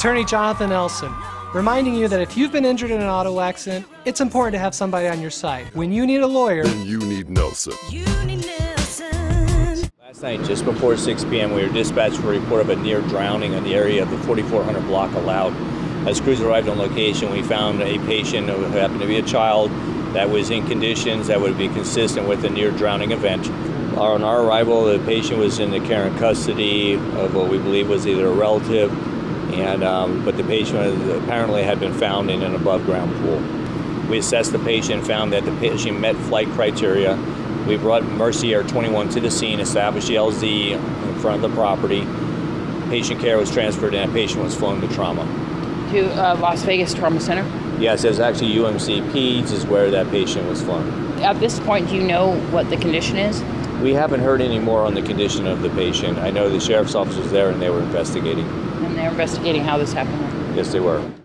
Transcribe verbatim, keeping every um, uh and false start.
Attorney Jonathan Elson, reminding you that if you've been injured in an auto accident, it's important to have somebody on your side. When you need a lawyer, then you need Nelson. You need Nelson. Last night, just before six p m, we were dispatched for a report of a near drowning in the area of the forty-four hundred block of Loud. As crews arrived on location, we found a patient who happened to be a child that was in conditions that would be consistent with a near drowning event. On our arrival, the patient was in the care and custody of what we believe was either a relative, and um, but the patient was, apparently had been found in an above-ground pool. We assessed the patient, found that the patient met flight criteria. We brought Mercy Air twenty-one to the scene, established the L Z in front of the property. Patient care was transferred, and a patient was flown to trauma. To uh, Las Vegas Trauma Center? Yes, it was actually U M C Peds is where that patient was flown. At this point, do you know what the condition is? We haven't heard any more on the condition of the patient. I know the sheriff's office was there and they were investigating. And they're investigating how this happened? Yes, they were.